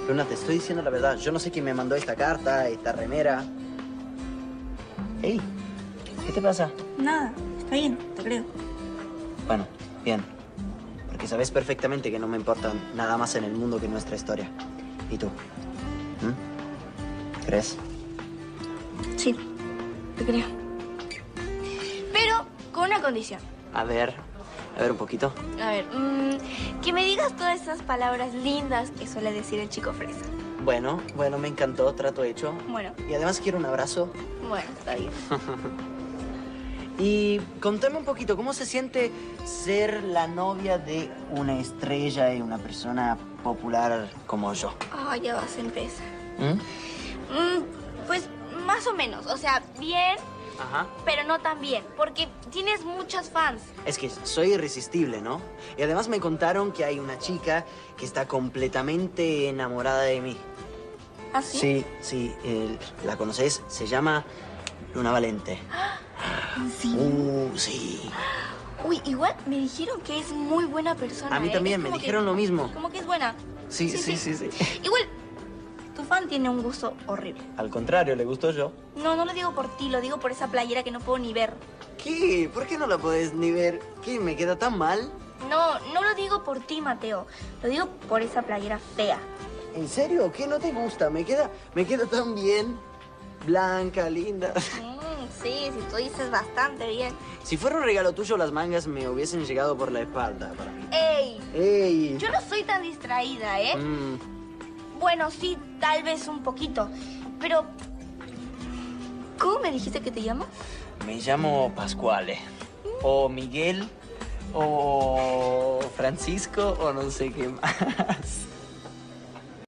Luna, te estoy diciendo la verdad. Yo no sé quién me mandó esta carta, esta remera. Ey, ¿qué te pasa? Nada, está bien, te creo. Bueno, bien. Porque sabes perfectamente que no me importa nada más en el mundo que nuestra historia. ¿Y tú? ¿Crees? Sí, te creo. Pero con una condición. A ver un poquito. A ver, que me digas todas esas palabras lindas que suele decir el chico fresa. Bueno, me encantó, trato hecho. Bueno. Y además quiero un abrazo. Bueno, está bien. Y contame un poquito, ¿cómo se siente ser la novia de una estrella y una persona popular como yo? Ah, ya vas a empezar. Pues más o menos, o sea, bien, Ajá. pero no tan bien, porque tienes muchas fans. Es que soy irresistible, ¿no? Y además me contaron que hay una chica que está completamente enamorada de mí. ¿Ah, sí? Sí, ¿la conoces? Se llama Luna Valente. Sí. Sí. Uy, igual me dijeron que es muy buena persona. A mí también, me dijeron lo mismo. Como que es buena. Sí. Igual, tu fan tiene un gusto horrible. Al contrario, ¿le gustó yo? No lo digo por ti, lo digo por esa playera que no puedo ni ver. ¿Qué? ¿Por qué no la podés ni ver? ¿Qué? ¿Me queda tan mal? No lo digo por ti, Mateo. Lo digo por esa playera fea. ¿En serio? ¿Qué no te gusta? Me queda tan bien. Blanca, linda. Sí, si tú dices bastante bien. Si fuera un regalo tuyo, las mangas me hubiesen llegado por la espalda para mí. ¡Ey! Yo no soy tan distraída, ¿eh? Bueno, sí, tal vez un poquito. Pero, ¿cómo me dijiste que te llamas? Me llamo Pascuale. O Miguel. O Francisco. O no sé qué más.